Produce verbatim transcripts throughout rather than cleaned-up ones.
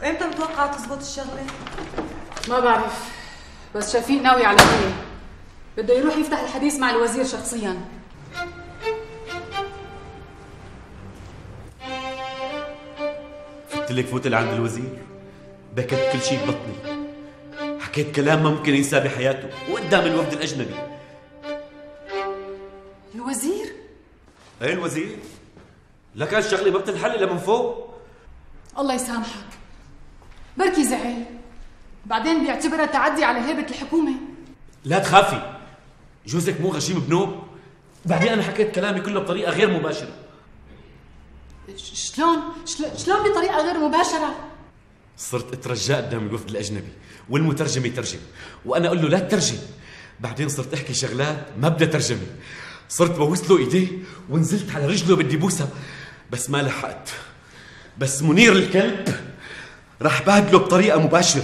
وامتى متوقعة تزبط الشغلة؟ ما بعرف، بس شفيق ناوي على هي بده يروح يفتح الحديث مع الوزير شخصيا. قلت لك فوت لعند الوزير، بكت كل شيء ببطني، حكيت كلام ما ممكن ينساه بحياته وقدام الوفد الاجنبي. الوزير؟ ايه الوزير؟ لك هالشغله ما بتنحل الا من فوق. الله يسامحك، بركي زعل، بعدين بيعتبرها تعدي على هيبة الحكومة. لا تخافي، جوزك مو غشيم بنوب، بعدين انا حكيت كلامي كله بطريقه غير مباشره. شلون؟ شلون بطريقه غير مباشره؟ صرت اترجاه قدام الوفد الاجنبي والمترجم يترجم، وانا اقول له لا تترجم. بعدين صرت احكي شغلات ما بدها ترجمه، صرت بوس له ايديه ونزلت على رجله بدي بوسها، بس ما لحقت. بس منير الكلب راح بادله بطريقه مباشره.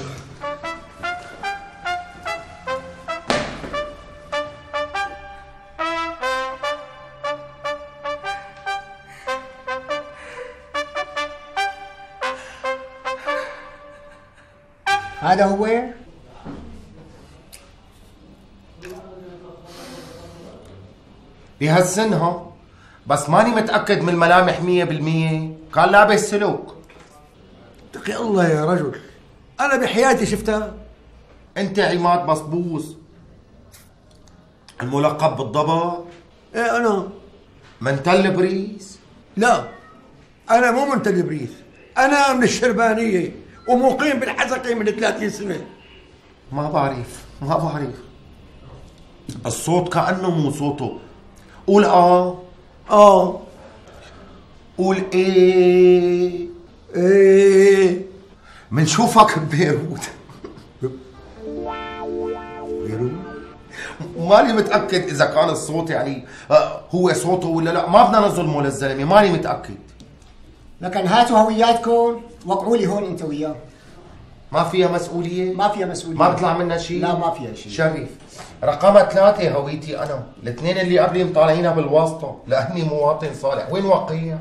هذا هو؟ بهالسن ها، بس ماني متأكد من الملامح مية بالمية. كان لابس سلوك. اتقي الله يا رجل، أنا بحياتي شفتها. أنت عماد بصبوص الملقب بالضبع؟ إيه أنا. من تل بريس؟ لا، أنا مو من تل بريس، أنا من الشربانية ومقيم بالحزقة من ثلاثين سنة. ما بعرف ما بعرف الصوت كأنه مو صوته. قول آه. آه. قول إيه. إيه. منشوفك ببيروت. بيروت؟ ماني متأكد إذا كان الصوت يعني هو صوته ولا لا. ما بدنا نظلمه للزلمة، ماني متأكد. لكن هاتوا هوياتكم وقعوا لي هون انت وياه. ما فيها مسؤولية؟ ما فيها مسؤولية. ما بيطلع منها شيء؟ لا ما فيها شيء. شريف. رقم ثلاثة هويتي أنا، الاثنين اللي قبلي مطالعينها بالواسطة لأني مواطن صالح. وين وقيع؟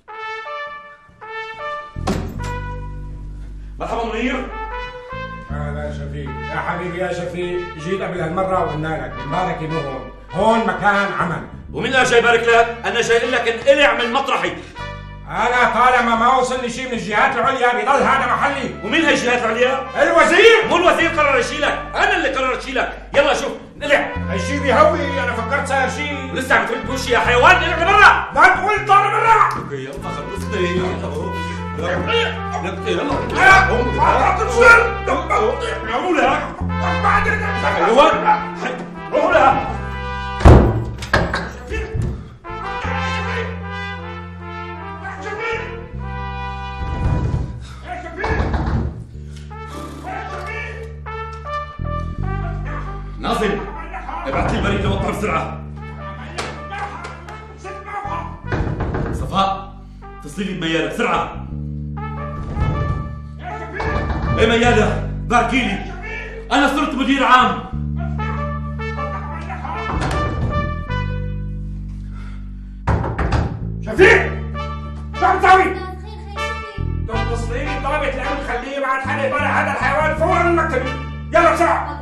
مرحبا منير. هلا شفيق، يا حبيبي يا شفيق، جيت قبل هالمرة وقلنا لك مباركي مو هون، هون مكان عمل. ومين اللي جاي يبارك لك؟ أنا جاي أقول لك انقلع من مطرحي. أنا طالما ما وصلني شيء من الجهات العليا بيضل هذا محلي. ومين هي الجهات العليا؟ الوزير. مو الوزير قرر يشيلك، أنا اللي قررت شيلك. يلا شوف انقلع. هالشيء بيهوي، أنا فكرت صار شيء. ولسه عم ترد بوشي يا حيوان. انقلع لبرا. لا تقول طالع برا. يلا خلصني. لك يلا ما تنزل. روحوا لها. بعدين حيوان. روحوا لها. ناظم ابعث لي البريد لوطر بسرعة. صفاء اتصلي لي بميادة بسرعة. ايه ميادة باركي لي، أنا صرت مدير عام. شفيق شو عم تساوي؟ تتصلي لي بطلبة الأمن خليه يبعث حدا يطلع هذا الحيوان فورا من مكتبي. يلا بسرعة.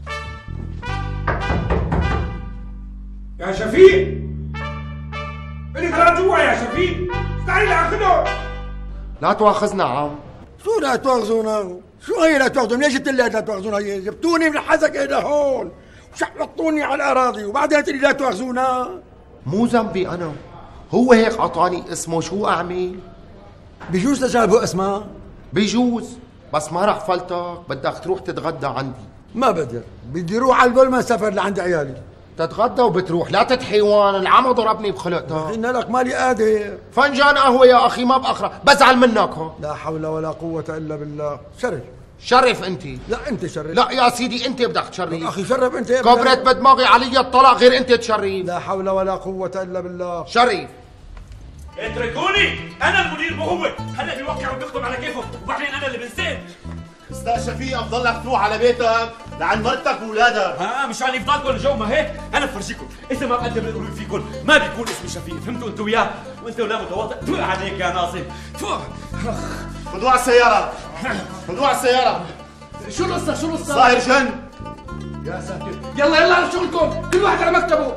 يا شفيق اللي ترى جوا يا شفيق، استعي لاخذه. لا تواخذنا عم. شو لا تواخذونا؟ شو هي لا تواخذونا؟ ليش قلت لا تواخذونا؟ جبتوني من الحزقة لهون وشحطوني على الأراضي وبعدين تقولي لا تواخذونا؟ مو ذنبي أنا، هو هيك عطاني اسمه. شو أعمل؟ بجوز تجابه اسماء؟ بيجوز، بس ما رح فلتك. بدك تروح تتغدى عندي. ما بقدر، بدي روح على البول ما سافر لعند عيالي. تتغدى وبتروح، لا تتحيوان. العمى ضربني بخلقتك. قلنا لك مالي قادر. فنجان قهوة يا أخي ما بأخرى، بزعل منك. ها لا حول ولا قوة إلا بالله. شرف. شرف أنت. لا أنت شرف. لا يا سيدي أنت بدك تشرف. أخي شرف أنت. كبرت بدماغي علي الطلاق غير أنت تشرف. لا حول ولا قوة إلا بالله. شرف. اتركوني، أنا المدير مو هو. هلا بيوقع وبيخطب على كيفه وبعدين أنا اللي بنسيت. استاذ شفيق بضلك تروح على بيتك لعند مرتك واولادك. ها مشان يفضلكم الجو ما هيك؟ انا بفرجيكم اذا ما بقدم القلوب فيكم ما بيكون اسمي شفيق. فهمتوا انتوا وياه؟ وانت ولا متواضع. تفوق عليك يا ناظم. تفوق. خذوه على السيارة خذوه على السيارة. شو القصة شو القصة؟ صاير جن. يا ساتر، يلا يلا على شغلكم، كل واحد على مكتبه.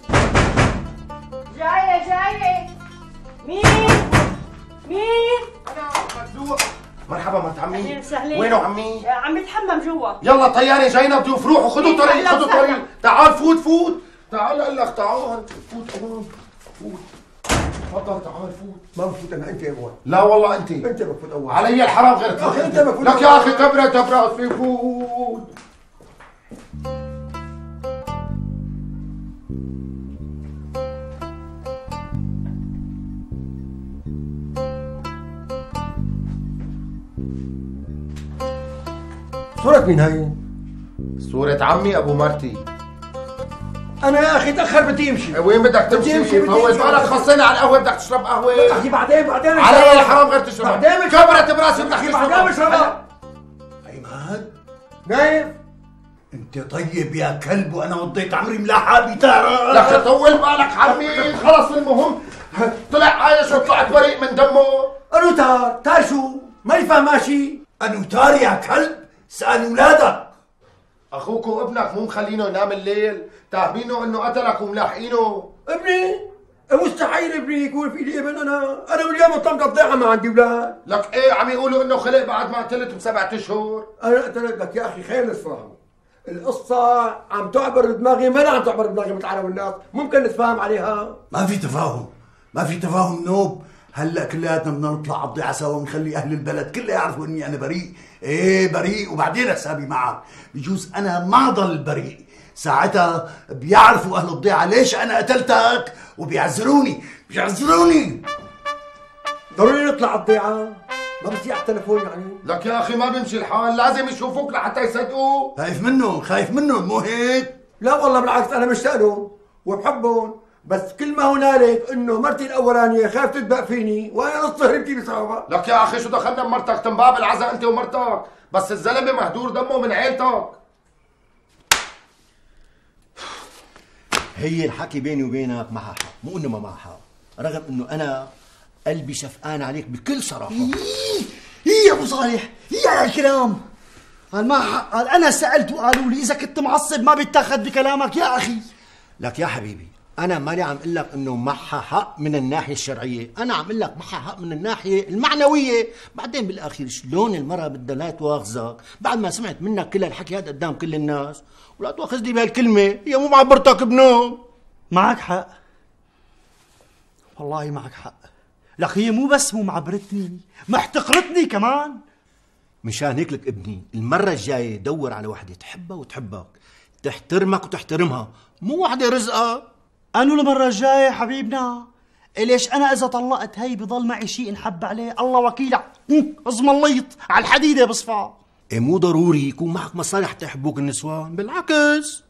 جاية جاية. مين؟ مين؟ انا مدلوق. مرحبا مرت عمي. اهلا وسهلا. وينه عمي؟ عم يتحمم جوا. يلا طياري جاينا ضيوف، روحوا خذوا طريق خذوا طريق. تعال فوت فوت تعال اقول لك تعال فوت كمان فوت. تفضل تعال فوت. ما بفوت انا، انت اول. لا والله انت انت بفوت اول. علي الحرام غير يا أخي أنت بفوت لك يا اخي كبرت كبرت في فوت. صورة مين هاي؟ صورة عمي ابو مرتي. انا يا اخي تاخر بدي امشي. وين بدك تمشي؟ بدي أمشي، فوت بدي بالك أمشي. خصينا على القهوة، بدك تشرب قهوة؟ احكي بعدين بعدين علي الحرام غير تشرب. بعدين كبرت براسي بدك احكي تشرب. بعدين بشربها. عماد نايف انت طيب يا كلب، وانا قضيت عمري ملاحة بتارة. لك طول بالك عمي، خلص المهم طلع عايش وطلعت بريء من دمه. انو تار تار شو؟ ماني فاهم ماشي. انو تار يا كلب، سأل ولادك. اخوك وابنك مو مخلينه ينام الليل، تاهمينه انه قتلك وملاحقينه. ابني مستحيل ابني يكون في لي ابن. انا انا واليوم طمت الضيعه ما عندي اولاد. لك ايه عم يقولوا انه خلق بعد ما قتلت بسبعة اشهر. انا قلت لك يا اخي خير نتفاهم. القصة عم تعبر دماغي، ما عم تعبر دماغي مثل عالم الناس، ممكن نتفاهم عليها. ما في تفاهم، ما في تفاهم نوب. هلا كلياتنا بدنا نطلع على الضيعة سوا ونخلي اهل البلد كلها يعرفوا اني انا بريء. ايه بريء، وبعدين حسابي معك. بجوز انا ما ضل بريء، ساعتها بيعرفوا اهل الضيعة ليش انا قتلتك وبيعذروني بيعذروني. ضروري نطلع على الضيعة، ما بصير على التليفون يعني. لك يا اخي ما بيمشي الحال، لازم يشوفوك لحتى يصدقوا. خايف منهم خايف منهم مو هيك؟ لا والله بالعكس، انا مشتاق لهم وبحبهم، بس كل ما هنالك انه مرتي الاولانيه خايف تدبق فيني وانا نص هربتي بسببها. لك يا اخي شو دخلنا بمرتك؟ تنباب العزاء انت ومرتك، بس الزلمه مهدور دمه من عيلتك. هي الحكي بيني وبينك معها حق، مو انه ما معها حق، رغم انه انا قلبي شفقان عليك بكل صراحه. هي يا ابو صالح، هي على الكلام قال ما حق. قال انا سالت وقالوا لي اذا كنت معصب ما بيتاخذ بكلامك يا اخي. لك يا حبيبي، انا مالي عم اقول لك انه معها حق من الناحيه الشرعيه، انا عم اقول لك معها حق من الناحيه المعنويه. بعدين بالاخير شلون المراه بدها لا تواخذك بعد ما سمعت منك كل هالحكي هذا قدام كل الناس، ولا تواخذني بهالكلمه، هي مو معبرتك بنوم. معك حق والله معك حق. لك هي مو بس مو معبرتني، محتقرتني كمان. مشان هيك لك ابني، المره الجايه دور على وحده تحبها وتحبك، تحترمك وتحترمها، مو وحده رزقك. انو المره الجايه حبيبنا؟ ليش انا اذا طلقت هي بضل معي شيء انحب عليه؟ الله وكيلك ازم الليط على الحديده بصفى. إيه مو ضروري يكون معك مصالح تحبوك النسوان، بالعكس.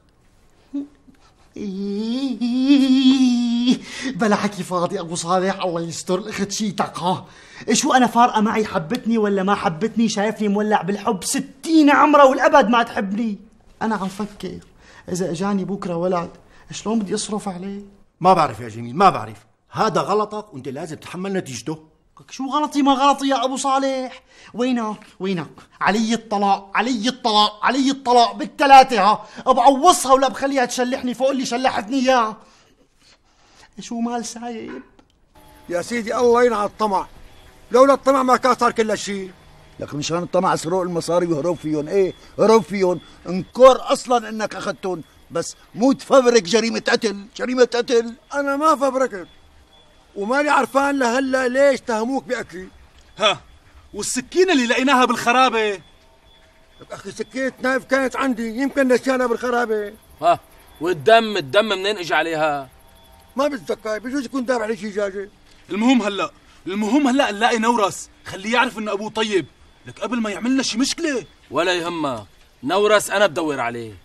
بلا حكي فاضي ابو صالح، الله يستر الاخت شيتك. ها شو انا فارقه معي حبتني ولا ما حبتني؟ شايفني مولع بالحب ستين عمره والابد ما تحبني. انا عم فكر اذا اجاني بكره ولد شلون بدي اصرف عليه. ما بعرف يا جميل، ما بعرف. هذا غلطك وانت لازم تتحمل نتيجته. شو غلطي ما غلطي يا ابو صالح؟ وينك وينك؟ علي الطلاق علي الطلاق علي الطلاق بالثلاثه. ها بعوصها ولا بخليها تشلحني فوق اللي شلحتني اياه. شو مال سايب يا سيدي الله ينعى الطمع، لولا الطمع ما كان صار كل هالشيء. لك مشان الطمع سرق المصاري وهرب فيهم. ايه هرب فيهم، انكر اصلا انك اخذتهم، بس مو تفبرك جريمه قتل. جريمه قتل انا ما فبركت وماني عرفان لهلا ليش تهموك باكلي. ها والسكينه اللي لقيناها بالخرابه؟ لك اخي سكينة نايف كانت عندي، يمكن نسيانها بالخرابه. ها والدم الدم منين اجى عليها؟ ما بتذكر، بجوز يكون دافع عليه شي جاجه. المهم هلا المهم هلا نلاقي نورس، خليه يعرف انه ابوه طيب، لك قبل ما يعمل لنا شي مشكله. ولا يهمك نورس انا بدور عليه.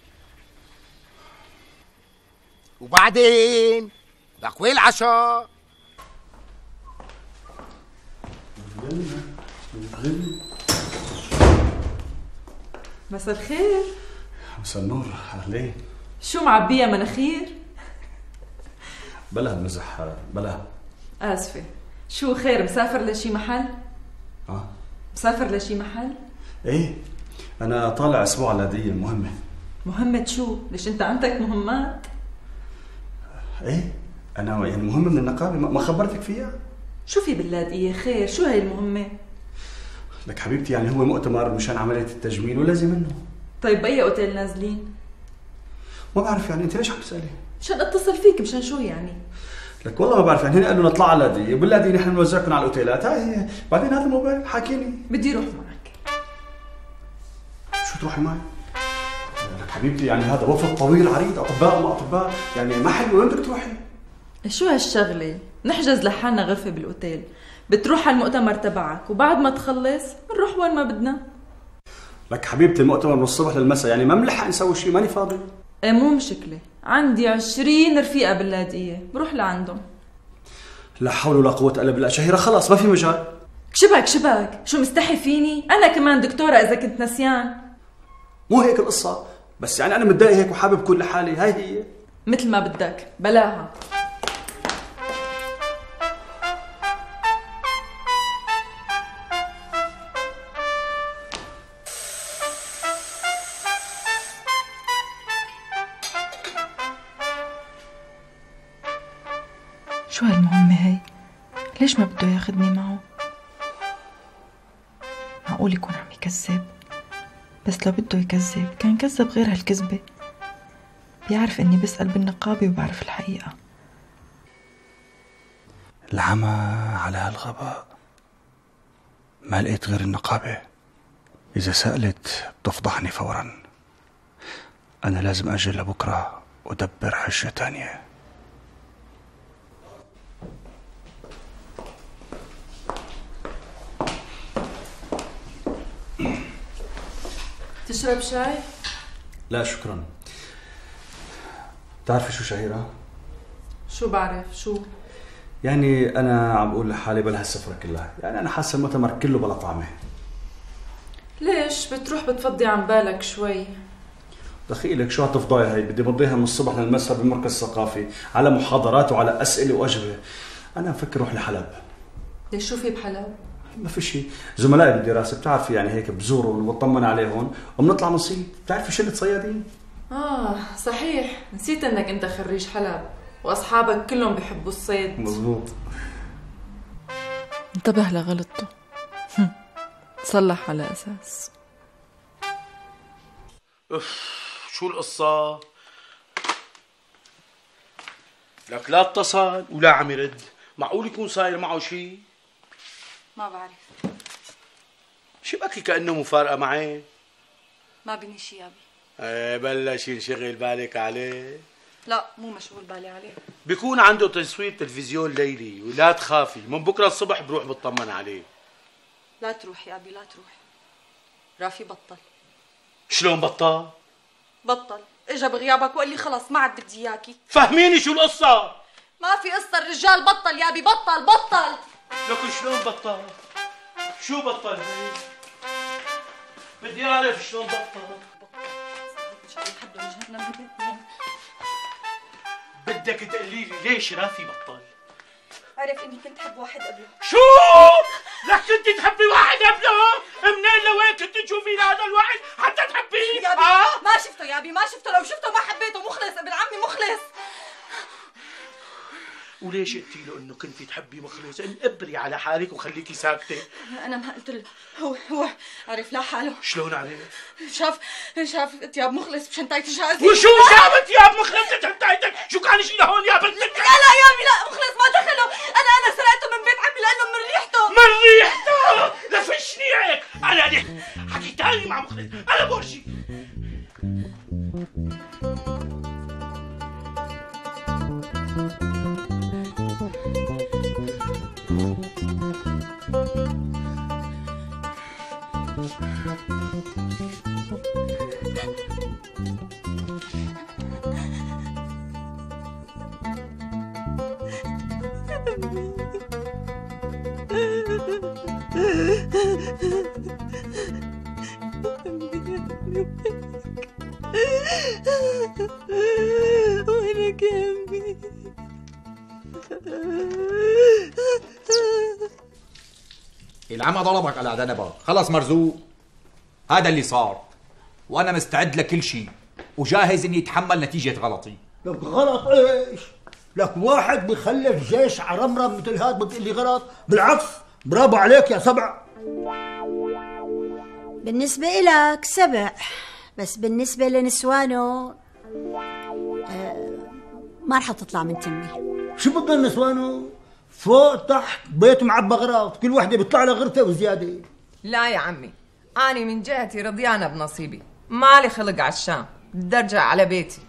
وبعدين لك وين العشاء؟ مساء الخير. مساء النور، اهلين. شو معبية مناخير؟ بلا مزح بلا. آسفة، شو خير مسافر لشي محل؟ اه مسافر لشي محل؟ ايه انا طالع اسبوع على هدية مهمة. مهمة شو؟ ليش انت عندك مهمات؟ ايه انا يعني مهمة من النقابة ما خبرتك فيها؟ شو في باللاذقية خير؟ شو هاي المهمة؟ لك حبيبتي يعني هو مؤتمر مشان عملية التجميل ولازم منه. طيب بأي اوتيل نازلين؟ ما بعرف يعني انت ليش عم تسألي؟ مشان اتصل فيك مشان شو يعني؟ لك والله ما بعرف يعني هن قالوا نطلع على اللاذقية وباللاذقية نحن نوزعكم على الاوتيلات. هاي هي بعدين هذا الموبايل حاكيني بدي اروح معك. شو تروحي معي؟ لك حبيبتي يعني هذا وفد طويل عريض اطباء وما اطباء يعني ما حلو. وين بدك تروحي؟ شو هالشغلة؟ نحجز لحالنا غرفة بالاوتيل، بتروح على المؤتمر تبعك وبعد ما تخلص بنروح وين ما بدنا. لك حبيبتي المؤتمر من الصبح للمساء يعني ما ملحق نسوي شيء ماني فاضي. ايه مو مشكلة، عندي عشرين رفيقة باللاذقية بروح لعندهم. لا حول ولا قوة الا بالله شهيرة خلاص ما في مجال. شبك شبك شو مستحي فيني؟ انا كمان دكتورة اذا كنت نسيان. مو هيك القصة بس يعني انا متضايق هيك وحابب كل لحالي. هاي هي مثل ما بدك بلاها. شو هالمهمة هي؟ ليش ما بده ياخدني معه؟ معقول يكون عم يكذب؟ بس لو بده يكذب كان كذب غير هالكذبة. بيعرف اني بسأل بالنقابة وبعرف الحقيقة. العمى على هالغباء ما لقيت غير النقابة. إذا سألت بتفضحني فورا. أنا لازم أجل لبكرة ودبر حجة تانية. تشرب شاي؟ لا شكرا. بتعرفي شو شهيرة؟ شو بعرف شو؟ يعني أنا عم بقول لحالي بلا هالسفرة كلها، يعني أنا حاسة المؤتمر كله بلا طعمة. ليش؟ بتروح بتفضي عن بالك شوي. دخيلك شو هالتفضاية هي؟ بدي بضيها من الصبح للمساء بالمركز الثقافي على محاضرات وعلى أسئلة وأجوبة. أنا مفكر روح لحلب. ليش شو في بحلب؟ ما في شيء، زملائي بالدراسة بتعرفي يعني هيك بزورهم وبطمن عليهم وبنطلع نصيد. بتعرفي شلة صيادين؟ آه صحيح، نسيت انك انت خريج حلب واصحابك كلهم بيحبوا الصيد. مزبوط. انتبه لغلطته. صلح على اساس. اف شو القصة؟ لك لا اتصل ولا عم يرد، معقول يكون صاير معه شيء؟ ما بعرف. شو بكي كأنه مفارقة معي؟ ما بني شي يابي. ايه بلش ينشغل بالك عليه؟ لا مو مشغول بالي عليه. بيكون عنده تصوير تلفزيون ليلي ولا تخافي من بكره الصبح بروح بطمن عليه. لا تروح يا ابي لا تروح. رافي بطل. شلون بطل؟ بطل، اجا بغيابك وقال لي خلص ما عاد بدي اياكي. فهميني شو القصة؟ ما في قصة، الرجال بطل يا ابي بطل بطل. لكن شلون بطل؟ شو بطل هي؟ بدي اعرف شلون بطل. بدك تقولي لي ليش رافي بطل؟ عرف اني كنت حب واحد قبله. شو؟ لك كنت تحبي واحد قبله؟ منين لوين كنت تشوفين هذا الواحد حتى تحبيه؟ يا ابي آه؟ ما شفته يا ابي ما شفته، لو شفته ما حبيته. مخلص ابن عمي مخلص. وليش قلتي له انه كنتي تحبي مخلص؟ انقبري على حالك وخليكي ساكته. انا ما قلت له، هو هو عرف لا حاله. شلون عرف؟ شاف شاف ثياب مخلص بشنطاية جهازي. وشو شاف ثياب مخلص بشنطايتك؟ شو كان يشيل هون يا بنتك؟ لا لا يا ابي لا، مخلص ما دخله. انا انا سرقته من بيت عمي لانه من ريحته. من ريحته؟ لفشني هيك. انا لي حكي تاني مع مخلص، انا بورجي. وينك يا أمي؟ العمى ضربك على ذنبك. خلص مرزوق، هذا اللي صار، وانا مستعد لكل شيء وجاهز اني اتحمل نتيجه غلطي. لك غلط ايش؟ لك واحد بيخلف جيش عرمرم مثل هاد بتقول لي غلط؟ بالعكس برافو عليك يا سبع. بالنسبة إلك سبع، بس بالنسبة لنسوانه آه ما رح تطلع من تمي. شو بدنا نسوانه؟ فوق تحت بيت معبى غراض، كل وحدة بيطلع لها غرفة وزيادة. لا يا عمي، أنا من جهتي رضيانة بنصيبي، مالي خلق على الشام، بدي أرجع على بيتي.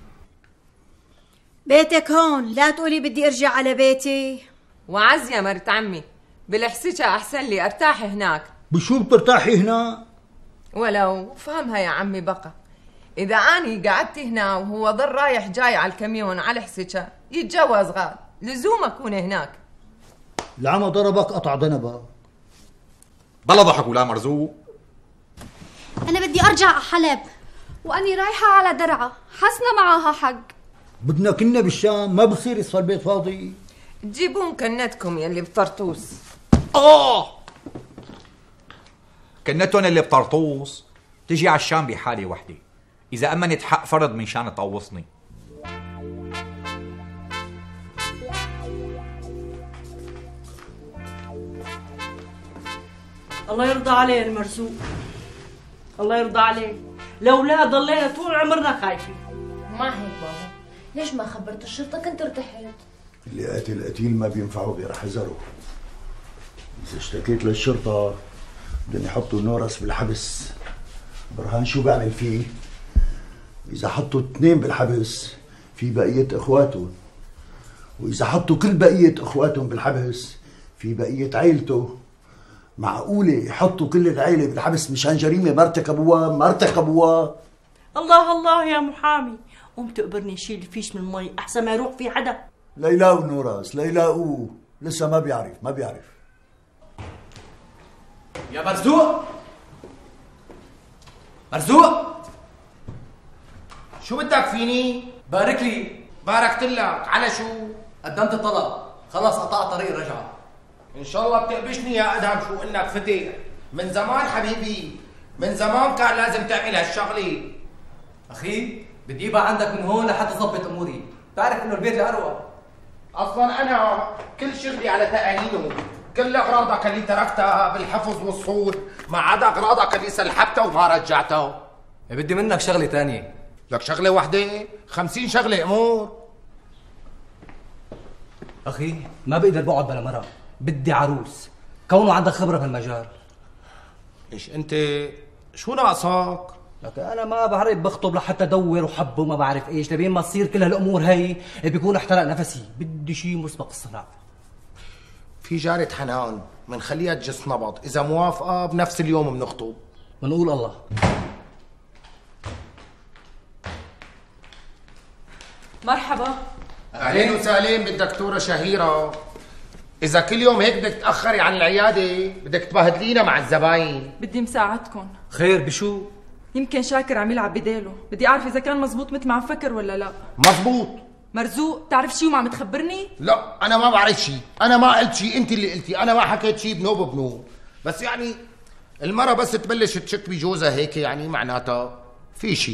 بيتك هون، لا تقولي بدي أرجع على بيتي. وعز يا مرت عمي، بالحسيتها أحسن لي أرتاح هناك. بشو بترتاحي هنا؟ ولو فهمها يا عمي بقى، إذا أني قعدت هنا وهو ضل رايح جاي على الكميون على حسيتها يتجوز غاد، لزوم أكون هناك. العمى ضربك قطع ذنبك. بلا ضحك ولا مرزوق. أنا بدي أرجع على حلب، وأني رايحة على درعا، حسنا معاها حق. بدنا كنا بالشام، ما بصير يصفى البيت فاضي. تجيبون كنتكم يلي بطرطوس. آه كنتهم اللي بطرطوس تجي على الشام بحالة وحدة، إذا أمنت حق فرض من شان تطوصني. الله يرضى عليه المرزوق، الله يرضى عليه. لولا ضلينا طول عمرنا خايفين. ما هيك بابا، ليش ما خبرت الشرطة؟ كنت ارتحت. اللي قاتل قتيل ما بينفعوا غير حذره. إذا اشتكيت للشرطة بدهم يحطوا نورس بالحبس. برهان شو بعمل فيه؟ إذا حطوا اثنين بالحبس في بقية إخواتهم، وإذا حطوا كل بقية إخواتهم بالحبس في بقية عائلته. معقولة يحطوا كل العائلة بالحبس مشان جريمة ما ارتكبوها ما ارتكبوها؟ الله الله يا محامي، قوم تقبرني شيل الفيش من المي أحسن ما يروح في حدا. لا يلاقوا نورس، لا يلاقوه، لسه ما بيعرف ما بيعرف. يا مرزوق، مرزوق، شو بدك فيني؟ بارك لي. باركت لك على شو؟ قدمت الطلب، خلص قطعت طريق الرجعة. ان شاء الله بتقبشني يا ادهم شو انك فتح. من زمان حبيبي، من زمان كان لازم تعمل هالشغله. اخي بدي يبقى عندك من هون لحتى تظبط اموري، بتعرف انه البيت اروق. اصلا انا كل شغلي على تقاليده، كل اغراضك اللي تركتها بالحفظ والصون، ما عدا اغراضك اللي سلحبتها وما رجعتها. بدي منك شغله ثانيه. لك شغله واحده؟ خمسين شغله امور. اخي ما بقدر بقعد بلا مرة، بدي عروس، كونه عندك خبره بهالمجال. ايش انت شو ناقصك؟ لك انا ما بعرف بخطب لحتى ادور وحب وما بعرف ايش، لبين ما تصير كل هالامور هي بيكون احترق نفسي، بدي شيء مسبق الصنع. في جارة حنان منخليها تجس نبض، اذا موافقه بنفس اليوم بنخطب. بنقول الله. مرحبا. اهلين وسهلين بالدكتورة شهيرة. إذا كل يوم هيك بدك تأخري عن العيادة بدك تبهدلينا مع الزباين. بدي مساعدكم. خير بشو؟ يمكن شاكر عم يلعب بديله، بدي أعرف إذا كان مزبوط مثل ما عم فكر ولا لا. مزبوط. مرزوق، تعرف شي وما عم تخبرني؟ لا أنا ما بعرف شي، أنا ما قلت شي، أنت اللي قلتي، أنا ما حكيت شي بنوب بنوب، بس يعني المرة بس تبلش تشك بجوزها هيك يعني معناتها في شي.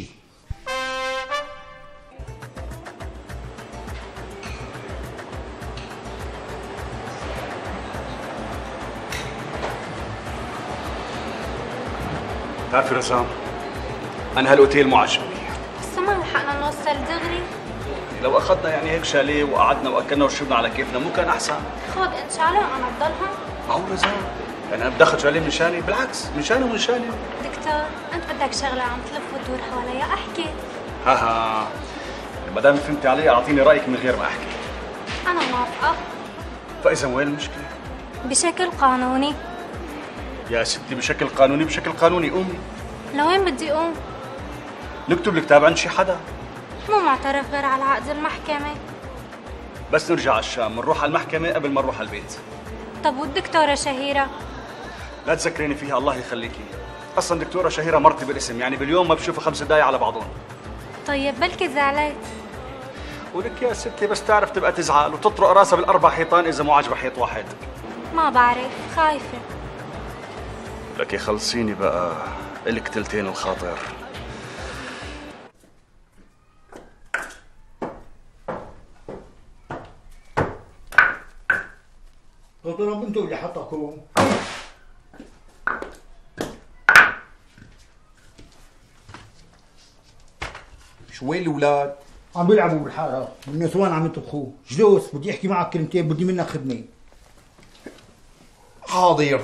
بتعرفي رسام، أنا هالأوتيل مو عاجبني. لسه ما لحقنا نوصل دغري. لو أخذنا يعني هيك شاليه وقعدنا وأكلنا وشربنا على كيفنا مو كان أحسن؟ خذ إن شاء الله أنا بضلها. معقول رسام؟ يعني أنا بدي آخذ شاليه من شاني؟ بالعكس من شاني ومن شاني. دكتور أنت بدك شغلة عم تلف وتدور حواليا، أحكي. ها ها ما دام فهمتي علي أعطيني رأيك من غير ما أحكي. أنا موافقة. فإذا وين المشكلة؟ بشكل قانوني. يا ستي بشكل قانوني بشكل قانوني قومي. لوين بدي قوم؟ نكتب الكتاب عند شي حدا. مو معترف غير على عقد المحكمة. بس نرجع على الشام بنروح على المحكمة قبل ما نروح على البيت. طب والدكتورة شهيرة؟ لا تذكريني فيها الله يخليكي. أصلا دكتورة شهيرة مرتي بالاسم، يعني باليوم ما بشوفها خمس دقايق على بعضهم. طيب بلكي زعلت. ولك يا ستي بس تعرف تبقى تزعل وتطرق راسها بالأربع حيطان إذا مو عاجبها حيط واحد. ما بعرف، خايفة. لك خلصيني بقى الك تلتين الخاطر. اضرب انتوا اللي حطكم. شو وين الاولاد؟ عم بيلعبوا بالحاره، النسوان عم يطبخوا. جلوس بدي احكي معك كلمتين، بدي منك خدمه. حاضر.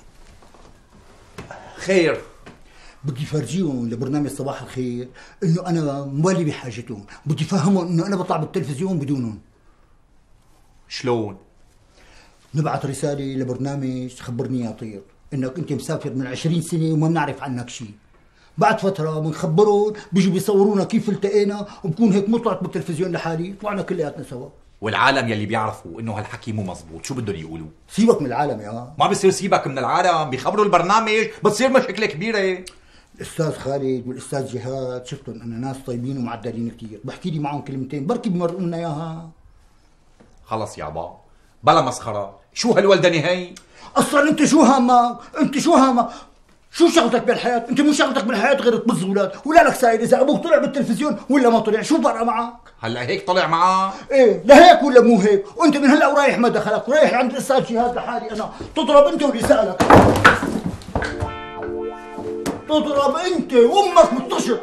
خير. بدي فرجيهم لبرنامج صباح الخير انه انا مالي بحاجتهم، بدي فهمهم انه انا بطلع بالتلفزيون بدونهم. شلون؟ نبعث رساله لبرنامج خبرني يا طير انك انت مسافر من عشرين سنه وما بنعرف عنك شيء. بعد فتره بنخبرهم، بيجوا بيصورونا كيف التقينا، وبكون هيك مو طلعت بالتلفزيون لحالي، طلعنا كلياتنا سوا. والعالم يلي بيعرفوا انه هالحكي مو مزبوط، شو بدهم يقولوا؟ سيبك من العالم يا ما بصير سيبك من العالم، بيخبروا البرنامج بتصير مشكله كبيره. الاستاذ خالد والاستاذ جهاد شفتهم انا ناس طيبين ومعدلين كثير، بحكي لي معهم كلمتين بركي بمرقوا لنا اياها. خلص يابا بلا مسخره، شو هالولدنه هي؟ اصلا انت شو هامك؟ انت شو هامك؟ شو شغلتك بالحياه؟ انت مو شغلتك بالحياه غير تبز اولاد، ولا لك سائل اذا ابوك طلع بالتلفزيون ولا ما طلع، شو فرق معك؟ هلا هيك طلع معاه؟ ايه لهيك ولا مو هيك؟ وانت من هلا ورايح ما دخلك، رايح عند الاستاذ جهاد لحالي انا، تضرب انت واللي سالك. تضرب انت وامك متصل.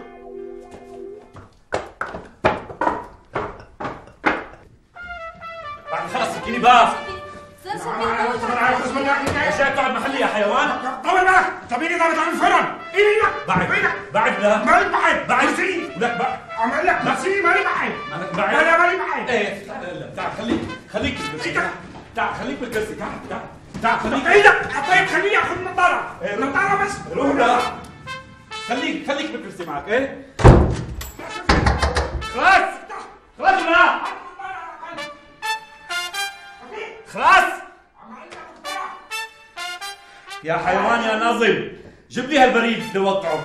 بعد خلص سكيني باف. عشان تقعد محلي يا حيوان. طول بالك، طبيعي ضربت عن الفرن. ايدك بعد بعد لا مالي بعد بعد سي ولك بعد عم اقول لك سي مالي بعد بعد لا مالي بعد. ايه تعال تعال خليك خليك تعال خليك بالكرسي تعال تعال تعال خليك ايدك. طيب خليني اخذ النظاره النظاره بس. روح لا خليك خليك بالكرسي معك. ايه خلاص خلاص لا خلاص يا حيوان يا ناظم، جيب لي هالبريد لوقعه.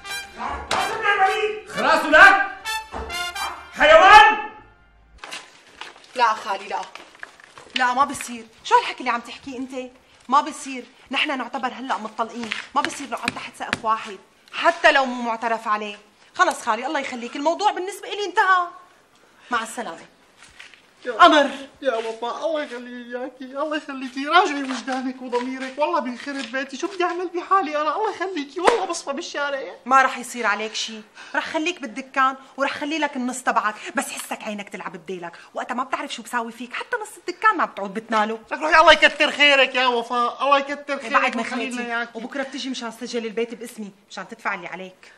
خلاص ولك حيوان. لا خالي لا لا ما بصير. شو هالحكي اللي عم تحكيه انت؟ ما بصير، نحن نعتبر هلا مطلقين، ما بصير نقعد تحت سقف واحد حتى لو مو معترف عليه. خلص خالي الله يخليك، الموضوع بالنسبه لي انتهى. مع السلامه. قمر يا وفاء الله يخلي اياكي، الله يخليكي، راجعي وجدانك وضميرك، والله بينخرب بيتي، شو بدي اعمل بحالي انا؟ الله يخليكي والله بصفى بالشارع. ما رح يصير عليك شيء، رح خليك بالدكان ورح خلي لك النص تبعك، بس حسك عينك تلعب بديلك، وقتها ما بتعرف شو بساوي فيك، حتى نص الدكان ما بتعود بتناله. لك روحي الله يكتر خيرك يا وفاء، الله يكتر خيرك. بعد ما خليتي وبكره بتجي مشان تسجل البيت باسمي، مشان تدفع اللي عليك.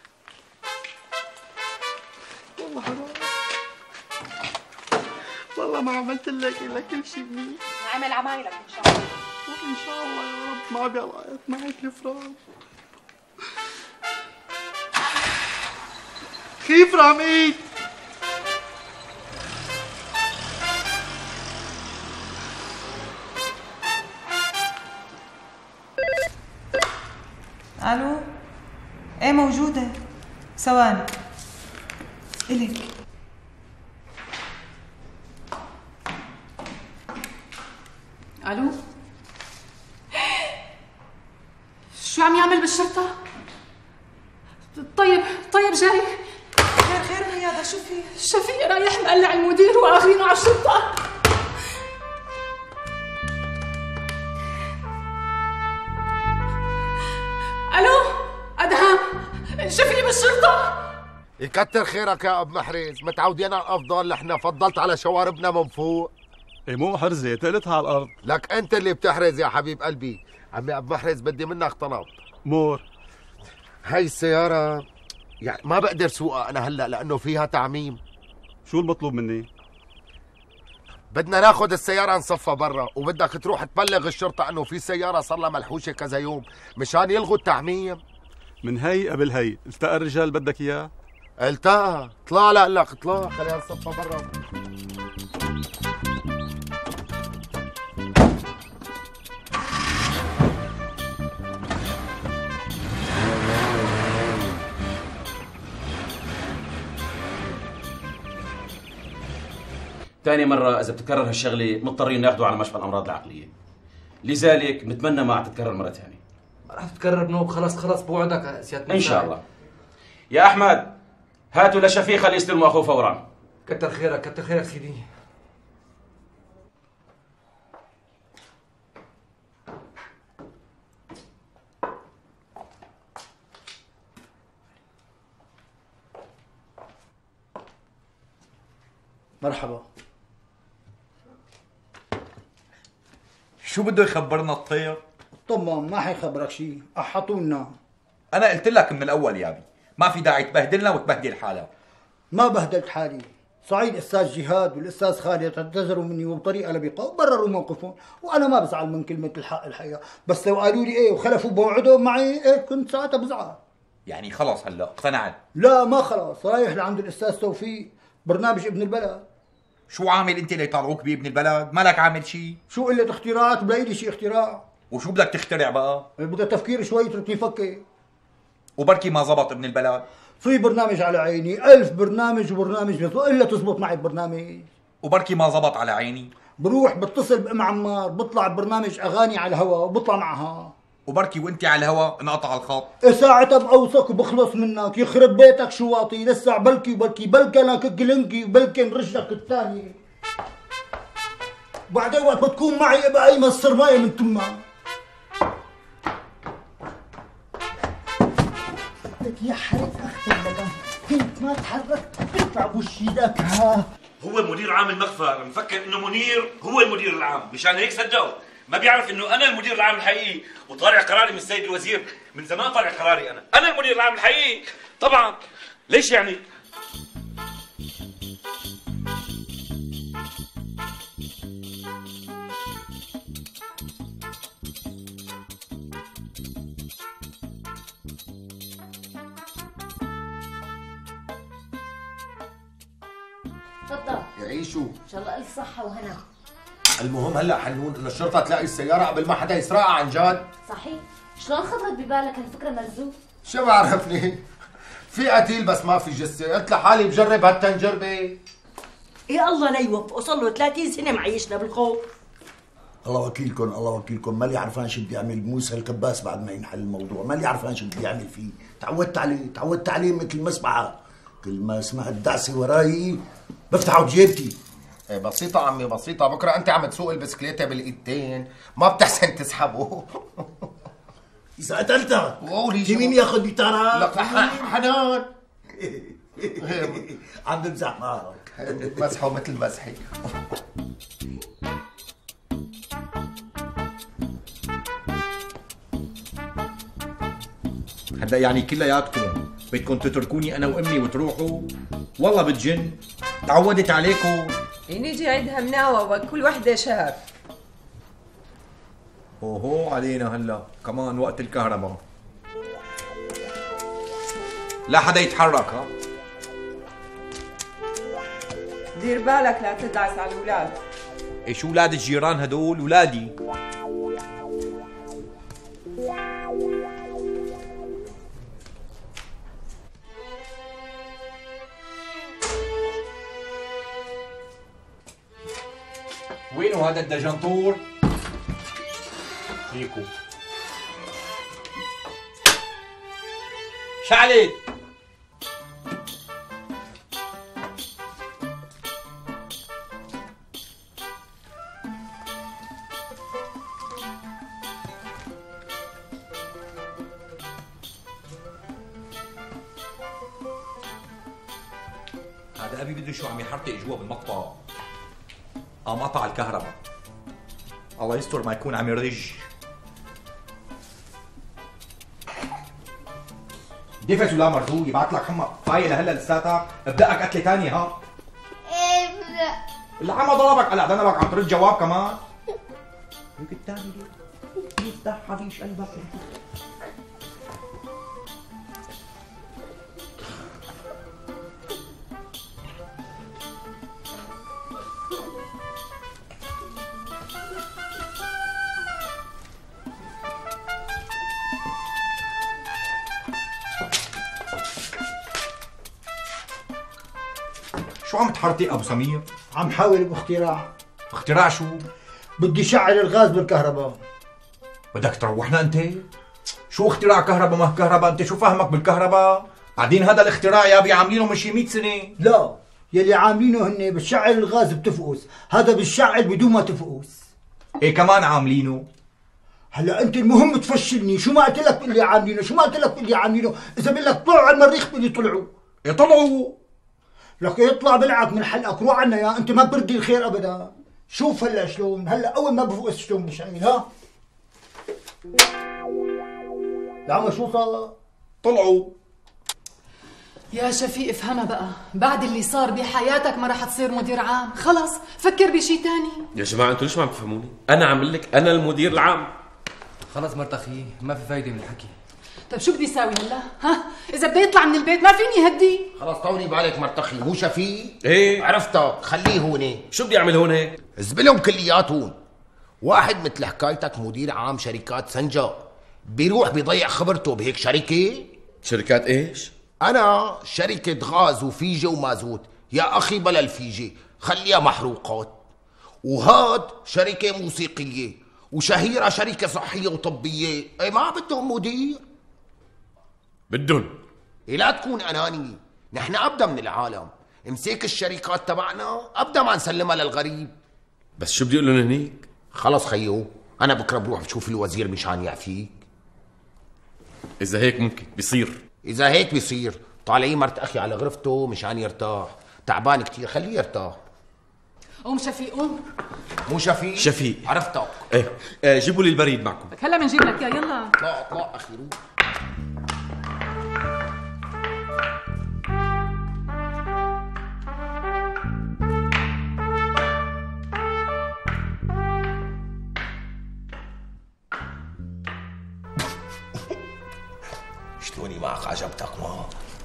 والله حرام والله ما عملت لك الا كل شيء منيح. عمل عمايلك ان شاء الله. ان شاء الله يا رب. ما ابي الله معك الفرام. كيف رامي؟ الو ايه موجودة. ثواني الك. الو شو عم يعمل بالشرطة؟ طيب طيب جاي. خير خير ميادة شو في؟ شفيق رايح مقلع المدير واخذينه على الشرطة. الو ادهم شفيق بالشرطة. يكتر خيرك يا اب محرز، متعودين على الافضل، نحن فضلت على شواربنا من فوق. ايه مو محرزة تقلتها على الارض. لك انت اللي بتحرز يا حبيب قلبي. عمي اب محرز بدي منك طلب. مور هاي السيارة يعني ما بقدر سوقها انا هلا لانه فيها تعميم. شو المطلوب مني؟ بدنا ناخذ السيارة نصفها برا، وبدك تروح تبلغ الشرطة انه في سيارة صار لها ملحوشة كذا يوم مشان يلغوا التعميم. من هي قبل هي، التقى الرجال بدك اياه؟ التقى، طلع لا لك طلع، خلينا نصفها برا. ثاني مرة إذا بتكرر هالشغلة مضطرين ناخده على مشفى الأمراض العقلية. لذلك بنتمنى ما تتكرر مرة ثانية. رح تتكرر بنوب. خلص خلص بوعدك سيادة ان شاء الله. يا احمد هاتوا لشفيقه ليستلموا اخوه فورا. كتر خيرك كتر خيرك سيدي. مرحبا. شو بده يخبرنا الطير؟ طبعا ما حيخبرك شيء، احطونا. انا قلت لك من الاول يا ابي ما في داعي تبهدلنا وتبهدل حالك. ما بهدلت حالي، صعيد استاذ جهاد والاستاذ خالد اعتذروا مني وبطريقه لبقه وبرروا موقفهم، وانا ما بزعل من كلمه الحق الحقيقه، بس لو قالوا لي ايه وخلفوا بوعدهم معي ايه كنت ساعتها بزعل. يعني خلص هلا اقتنعت؟ لا ما خلاص، رايح لعند الاستاذ توفيق برنامج ابن البلد. شو عامل انت اللي يطلعوك بابن البلد؟ مالك عامل شيء؟ شو قلة اختراعات بلاقي لي شيء اختراع. وشو بدك تخترع بقى؟ بدها تفكير شوي تركني فكر. وبركي ما زبط ابن البلد؟ في برنامج على عيني، ألف برنامج وبرنامج بيزبط إلا تزبط معي البرنامج. وبركي ما زبط على عيني؟ بروح بتصل بأم عمار بطلع برنامج أغاني على الهوا وبطلع معها. وبركي وانت على الهوا انقطع الخط؟ ساعتها بقوصك وبخلص منك، يخرب بيتك شو واطي، لسه بلكي وبلكي بلكنك قلنكي وبلكن رجلك الثانية. بعدين وقت بتكون معي ابقى اي مصر ماي من تمها. يا حريق اختي لك كنت ما تحركت ارفع بوشي لك. ها هو المدير العام المخفر مفكر انه منير هو المدير العام، مشان هيك صدقه. ما بيعرف انه انا المدير العام الحقيقي وطالع قراري من السيد الوزير. من زمان طالع قراري انا انا المدير العام الحقيقي طبعا. ليش يعني؟ تفضل. يعيشوا ان شاء الله الف صحه وهنا. المهم هلا حنون انه الشرطه تلاقي السياره قبل ما حدا يسرقها عن جد. صحيح. شلون خطرت ببالك هالفكره مرزوق؟ شو بعرفني؟ في قتيل بس ما في جثه، قلت لحالي بجرب هالتنجربه. يا الله لا يوفقه، صار له ثلاثين سنه معيشنا بالخوف. الله وكيلكم الله وكيلكم، مالي عرفان شو بدي اعمل بموسى الكباس بعد ما ينحل الموضوع، مالي عرفان شو بدي اعمل فيه، تعودت عليه تعودت عليه مثل المسبعه، كل ما سمعت دعسه وراي بفتحه بجيبتي. ايه بسيطة عمي بسيطة، بكرة أنت عم تسوق البسكليتة بالإيدتين، ما بتحسن تسحبه. إذا قتلتك قولي في مين ياخذ بتارك؟ لك حنان. عم بمزح معك. مسحه مثل مسحي. هلا يعني كلياتكم بدكم تتركوني انا وامي وتروحوا؟ والله بتجن، تعودت عليكم. نيجي عندها مناوة وكل وحدة شهر. اوهو علينا هلا كمان وقت الكهرباء. لا حدا يتحرك. ها دير بالك لا تدعس على الاولاد. ايه شو ولاد الجيران هدول؟ ولادي. وينو هذا الدجنطور؟ فيكو شعلت. هذا ابي بده شو عم يحرطق جوا بالمطبخ. قام قطع الكهرباء. الله يستر ما يكون عم يرج. دفش ولا مرزوق يبعث لك حمى فايل هلا لساتك بدقك قتله ثانيه. ها ايه اللي عم ضربك على ذنبك عم ترد جواب كمان. هيك الثاني ليه؟ يفتح حريش قلبك. شو عم تحرطق ابو سمير؟ عم حاول باختراع. اختراع شو؟ بدي شعل الغاز بالكهرباء. بدك تروحنا انت؟ شو اختراع كهرباء ما كهرباء؟ انت شو فاهمك بالكهرباء؟ بعدين هذا الاختراع يا ابي عاملينه من شي مية سنه. لا، يلي عاملينه هن بتشعل الغاز بتفقس، هذا بتشعل بدون ما تفقس. ايه كمان عاملينه. هلا انت المهم تفشلني، شو ما قلت لك اللي عاملينه، شو ما قلت لك اللي عاملينه، اذا بدك طلعوا على المريخ بدي طلعوا. يطلعوا لك يطلع بلعك من حلقك، روح عنا يا انت ما بردي الخير ابدا. شوف هلا شلون، هلا اول ما بفقس شلون بشعل. ها العمى شو صار؟ طلعوا. يا شفيق افهمها بقى، بعد اللي صار بحياتك ما رح تصير مدير عام، خلص فكر بشي تاني. يا جماعه انتوا ليش ما عم تفهموني؟ انا عم اقول لك انا المدير العام. خلص مرت اخي، ما في فايده من الحكي. طيب شو بدي اساوي هلا؟ ها؟ اذا بده يطلع من البيت ما فيني هدي. خلص طولي بالك مرتخي، مو شفيق؟ ايه عرفتك، خليه هون. شو بدي اعمل هون هيك؟ زبلهم كلياتهم. واحد مثل حكايتك مدير عام شركات سنجا بيروح بيضيع خبرته بهيك شركه؟ شركات ايش؟ انا شركه غاز وفيجه ومازوت. يا اخي بلا الفيجه، خليها محروقات. وهاد شركه موسيقيه، وشهيره شركه صحيه وطبيه. اي ما بدهم مدير؟ بدهم. إيه لا تكون اناني، نحن ابدا من العالم. امسك الشركات تبعنا ابدا ما نسلمها للغريب. بس شو بدي اقول لهم هنيك؟ خلص خيو، انا بكره بروح بشوف الوزير مشان يعفيك. اذا هيك ممكن بيصير. اذا هيك بيصير. طالعين مرت اخي على غرفته مشان يرتاح، تعبان كتير، خليه يرتاح. قوم شفيق قوم. مو شفيق؟ شفيق. عرفتك. ايه, ايه جيبوا لي البريد معكم. هلا بنجيب لك اياه، يلا اطلع اطلع اخي روح. شلوني معك عجبتك ما؟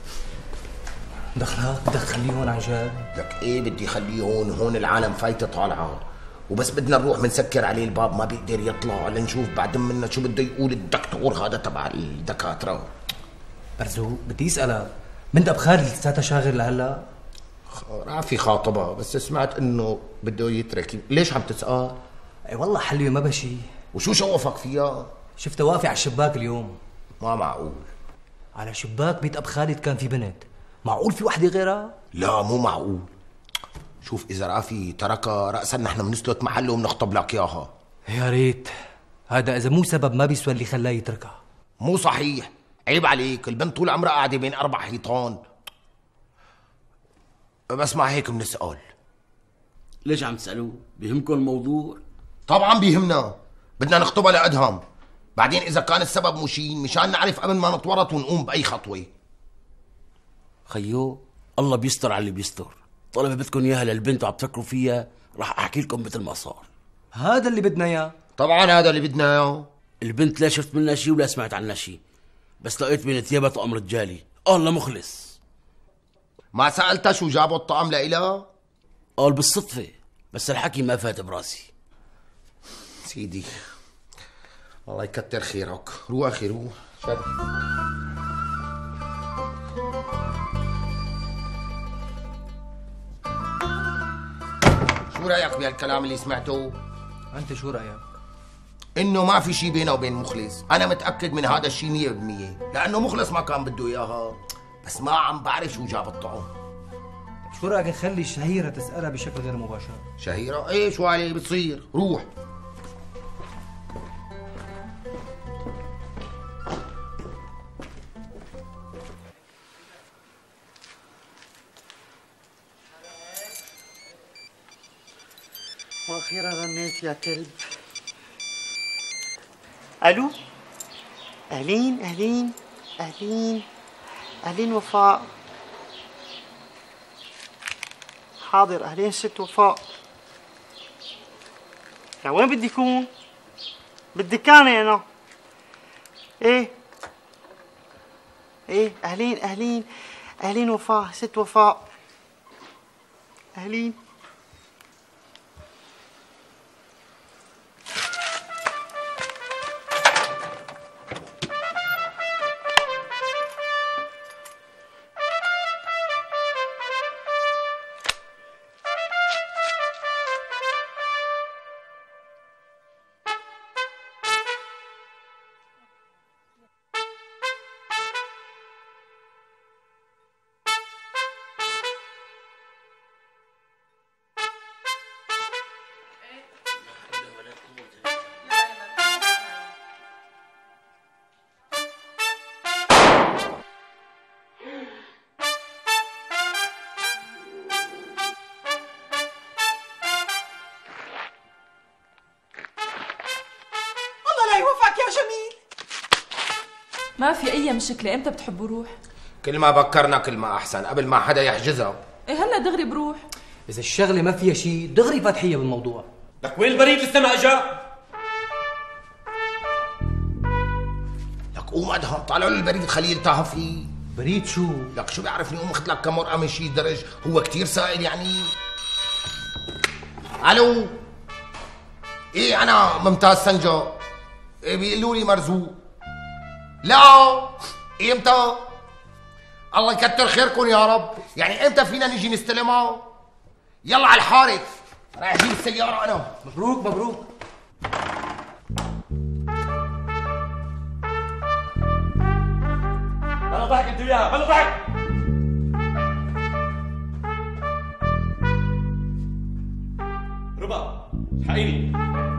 دخلك بدك تخليه هون عن جد؟ لك ايه بدي خليه هون، هون العالم فايته طالعه، وبس بدنا نروح بنسكر عليه الباب ما بيقدر يطلع لنشوف بعد منا شو بده يقول الدكتور هذا تبع الدكاتره. برزوق بدي اسالك، من اب خالد لساتها شاغر لهلا؟ رافي خاطبها بس سمعت انه بده يترك. ليش عم تسال؟ اي والله حلوه ما بشي. وشو شوفك فيها؟ شفتها واقفه على الشباك اليوم. ما معقول. على شباك بيت اب خالد كان في بنت، معقول في وحده غيرها؟ لا مو معقول. شوف اذا رافي تركها راسا نحن بنسلك محله وبنخطب لك اياها. يا ريت. هذا اذا مو سبب ما بيسوى اللي خلاه يتركها. مو صحيح، عيب عليك، البنت طول عمرها قاعده بين اربع حيطان. بس مع هيك بنسال. ليش عم تسالوه؟ بيهمكم الموضوع؟ طبعا بيهمنا، بدنا نخطبها لادهم. بعدين اذا كان السبب مشين مشان نعرف قبل ما نتورط ونقوم باي خطوه. خيو الله بيستر على اللي بيستر. طالما بدكم اياها للبنت وعم تفكروا فيها راح احكي لكم مثل ما صار. هذا اللي بدنا اياه. طبعا هذا اللي بدنا اياه. البنت لا شفت منها شيء ولا سمعت عنها شيء، بس لقيت بين ثيابها طقم رجالي، الله مخلص. ما سالتها شو جابوا الطقم لإلها؟ قال بالصدفه، بس الحكي ما فات براسي. سيدي الله يكتر خيرك، روح اخي روح. شد شو رايك بهالكلام اللي سمعته؟ انت شو رايك؟ انه ما في شيء بينه وبين مخلص، انا متاكد من هذا الشيء مية بالمية، لانه مخلص ما كان بده اياها، بس ما عم بعرف شو جاب الطعم. شو رايك نخلي شهيره تسالها بشكل غير مباشر؟ شهيره؟ ايه شو عليه بتصير، روح. واخيرا رنيت يا كلب. الو، اهلين اهلين اهلين اهلين وفاء. حاضر اهلين ست وفاء. يا وين بدي يكون؟ بالدكانة انا. ايه ايه اهلين اهلين اهلين وفاء، ست وفاء. اهلين. الله يوفقك يا جميل. ما في اي مشكله، امتى بتحبوا روح؟ كل ما بكرنا كل ما احسن، قبل ما حدا يحجزها. ايه هلا دغري بروح. اذا الشغله ما فيها شيء دغري فتحيه بالموضوع. لك وين البريد لسه ما اجا؟ لك قوم ادهم، طالعوا له البريد خليل تاها فيه. بريد شو؟ لك شو بيعرفني، قوم اخذ لك كم ورقه من شي درج، هو كثير سائل يعني. الو. ايه انا ممتاز سنجا. إيه بيقولوا لي مرزوق. لا امتى؟ الله يكتر خيركم يا رب. يعني امتى فينا نيجي نستلمها؟ يلا على الحارة، رايح اجيب السيارة انا. مبروك مبروك. بلا ضحك انت وياها، بلا ضحك. ربا الحقيني.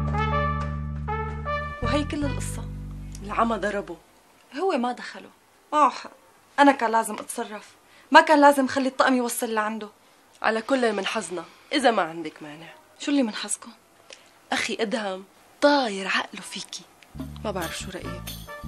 وهي كل القصة. العمى ضربه، هو ما دخله، معه حق. أنا كان لازم أتصرف، ما كان لازم خلي الطقم يوصل لعنده. على كل من حظنا، إذا ما عندك مانع. شو اللي من حظكم؟ أخي إدهم طاير عقله فيكي. ما بعرف شو رأيك.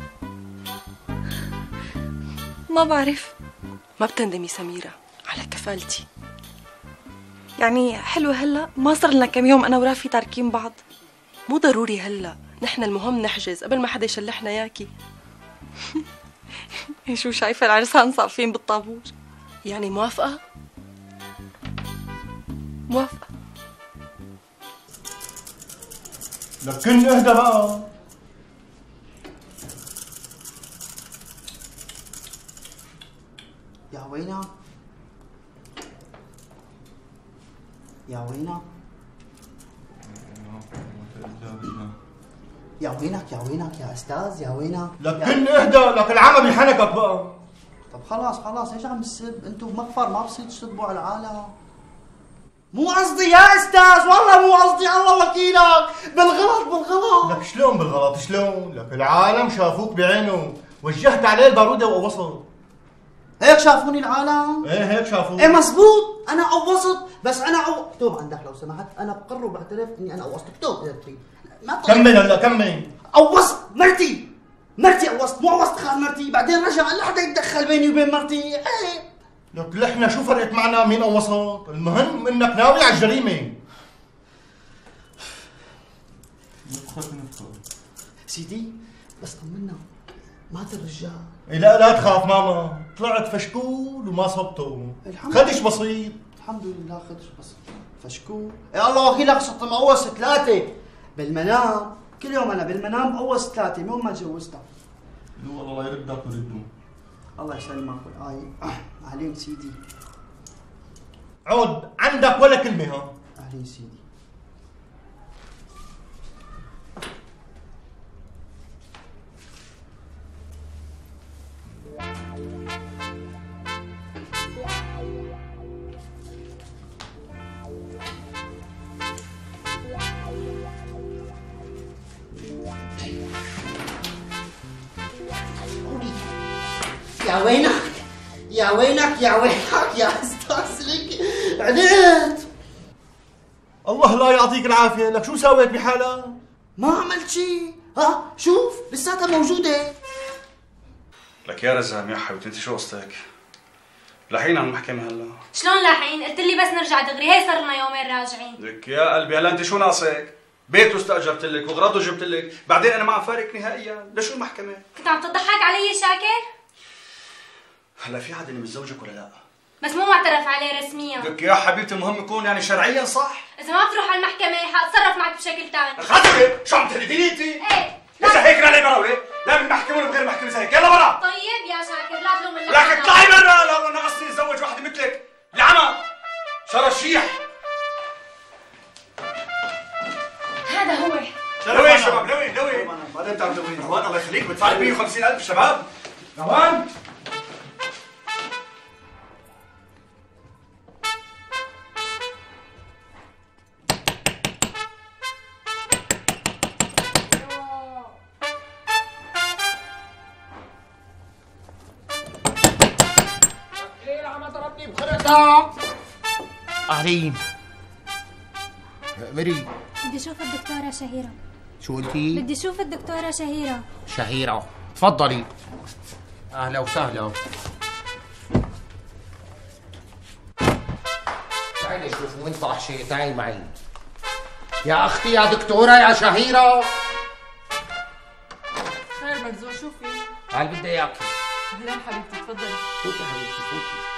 ما بعرف. ما بتندمي سميرة على كفالتي. يعني حلوة هلا، ما صار لنا كم يوم أنا ورافي تاركين بعض. مو ضروري هلا، نحن المهم نحجز قبل ما حدا يشلحنا ياكي. شو شايفة العرسان صافين بالطابور؟ يعني موافقة؟ موافقة. لكن اهدى بقى. يا وينك؟ يا وينك؟ يا وينك يا وينك يا استاذ يا وينك؟ لكن اهدى، لك العمى بحنكك بقى. طب خلاص خلاص ايش عم تسب؟ انتم بمقفر ما بصير تسبوا على العالم. مو قصدي يا استاذ، والله مو قصدي، الله وكيلك، بالغلط بالغلط. لك شلون بالغلط شلون؟ لك العالم شافوك بعينه، وجهت عليه البارودة وقوصت. هيك شافوني العالم؟ ايه هيك شافوني. ايه مزبوط، انا قوصت، بس انا أو... اكتب عندك لو سمحت، انا بقر وبعترف اني انا قوصت، اكتب يا اخي. كمل هلا كمل. قوصت مرتي، مرتي قوصت، مو قوصت خال مرتي، بعدين رجع لحدا يتدخل بيني وبين مرتي، عيب. لك لحنا شو فرقت معنا مين قوصت؟ المهم انك ناوي على الجريمة. سيدي بس طمنا، مات الرجال. إيه لا لا تخاف ماما، طلعت فشكول وما صبته. خدش بسيط. الحمد لله خدش بسيط. فشكول؟ يا الله وكيلك صرت مقوص ثلاثة بالمنام، كل يوم انا بالمنام بقوص ثلاثة من يوم ما تجوزتها. لو والله الله يردك ويردهم. الله يسلمك والآية. أهلين سيدي. عود عندك ولا كلمة ها؟ أهلين سيدي. يا وينك يا وينك يا وينك يا استاذ، لك عليت. الله لا يعطيك العافية، لك شو سويت بحالها؟ ما عملت شيء، ها شوف لساتها موجودة. لك يا رزام يا حبيبتي، انت شو قصتك؟ لاحقين على المحكمة هلا. شلون لاحقين؟ قلت لي بس نرجع دغري، هي صار لنا يومين راجعين. لك يا قلبي هلا انت شو ناقصك؟ بيته استاجرت لك وغراضه جبت لك، بعدين انا ما عم فارق نهائيا، لشو المحكمة؟ كنت عم تضحك علي شاكر؟ هلا في حدا متزوجك ولا لا؟ بس مو معترف عليه رسميا. لك يا حبيبتي المهم يكون يعني شرعيا صح؟ إذا ما بتروح على المحكمة حاتصرف معك بشكل ثاني. خاطري شو عم تهدديني انت؟ ايه اذا هيك لا برا وليه؟ لا بالمحكمة ولا بغير محكمة زي هيك، يلا برا. طيب يا شاكر لا تلوم اللي لك اطلعي برا، لا انا قصدي اتزوج وحده مثلك، العمى شرشيح. هذا هو. لوين شباب لوين لوين؟ بعدين تعرف لوين؟ روان الله يخليك بدفع لك مية وخمسين ألف شباب. روان أهلين. مري بدي اشوف الدكتورة شهيرة. شو قلتي؟ بدي اشوف الدكتورة شهيرة. شهيرة، تفضلي. اهلا وسهلا. تعالي شوف وين طاح شيء، تعالي معي. يا اختي يا دكتورة يا شهيرة. خير مرزوق، شو في؟ قال بدي اياكي. اهلا حبيبتي، تفضلي. فوتي حبيبتي فوتي.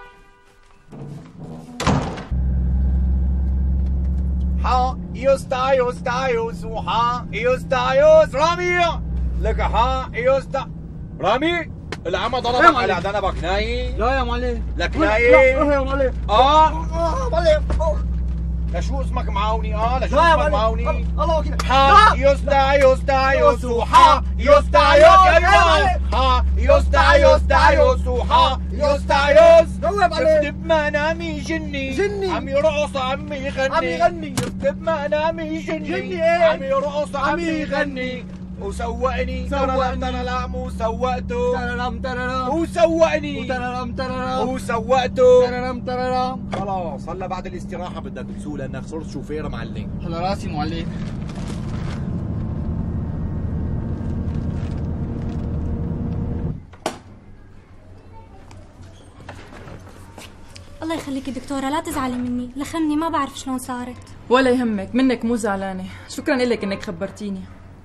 ها يوستا يوستا يوسو ها يوستا يوس رامي لك ها يوستا رامي العمى ضربك على ذنبك نايم. لا يا معلم. لك نايم. لا يا معلم. اه اه معلم. لشو اسمك معاوني؟ اه لشو لا يا اسمك معلم. معاوني؟ الله وكيلك. ها يوستا يوستا يوسو ها يوستا يوس ها يوستا يوستا يوسو ها يوستا يوس. اكتب منامي جني جني عم يرقص عم يغني عم يغني. اكتب منامي جني جني ايه؟ عم يرقص عم يغني وسوقني سوقني. ترلم وسوقته تررم تررم وسوقني تررم تررم وسوقته تررم تررم. خلاص هلا بعد الاستراحة بدك تسوق لانك صرت شوفير معلم. على راسي معلم. الله يخليكي دكتورة، لا تزعلي مني، لخمني ما بعرف شلون صارت. ولا يهمك، منك مو زعلانة. شكرا لك انك خبرتيني.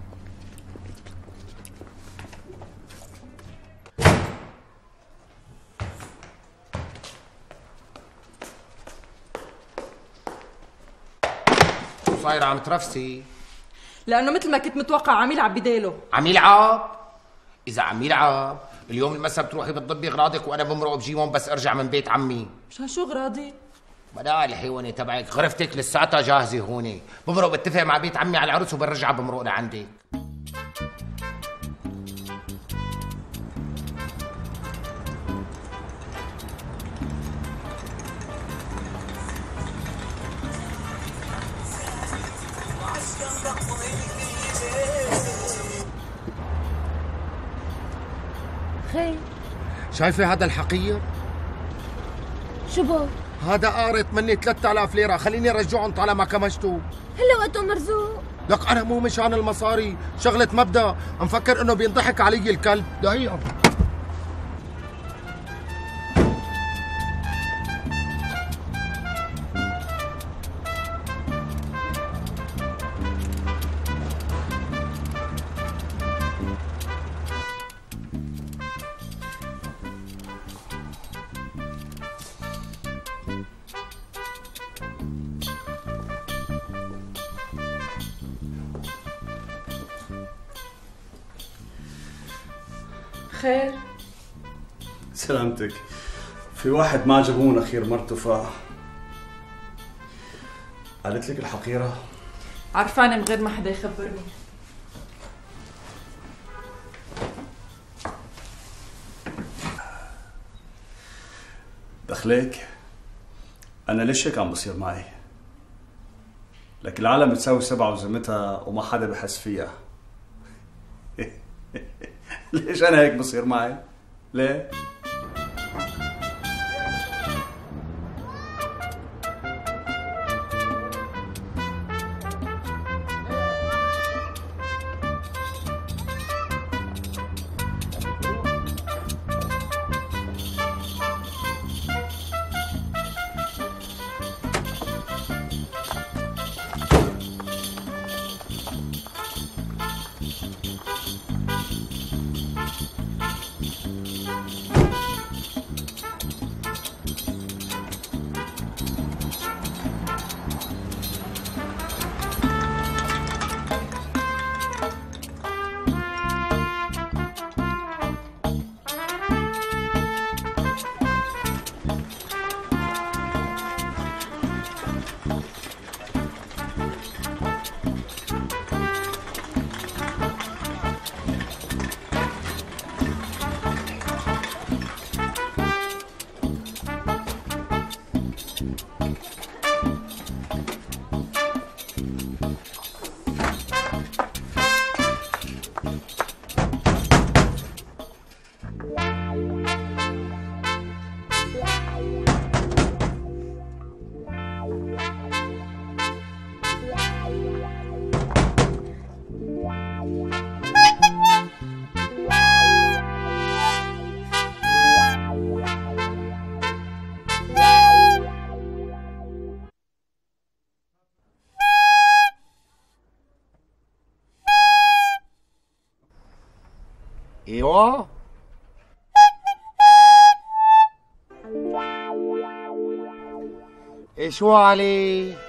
شو صاير عم ترفسي؟ لانه مثل ما كنت متوقع عم يلعب بديله. عم يلعب؟ اذا عم يلعب اليوم المساء بتروحي بتضبي اغراضك وانا بمرق بجيبهم بس ارجع من بيت عمي. مشان شو اغراضي؟ بلا الحيوانة تبعك، غرفتك لساتها جاهزة هون، بمرق بتفق مع بيت عمي على العرس وبرجع بمرق لعندك. خير شايفة هذا الحقير؟ شو بو؟ هذا قارط مني ثلاثة آلاف ليرة، خليني رجعهم طالما كمشتوا. هلا وقته مرزوق. لك أنا مو مشان المصاري، شغلة مبدأ، مفكر إنه بينضحك علي الكلب. دقيقة. خير؟ سلامتك. في واحد ما عجبون اخير مرته ف قالت لك الحقيرة؟ عرفانة من غير ما حدا يخبرني. دخلك انا ليش هيك عم بصير معي؟ لك العالم بتساوي سبعة وزمتها وما حدا بحس فيها. ليش انا هيك بصير معي؟ ليه؟ ايوه ايش هو علي؟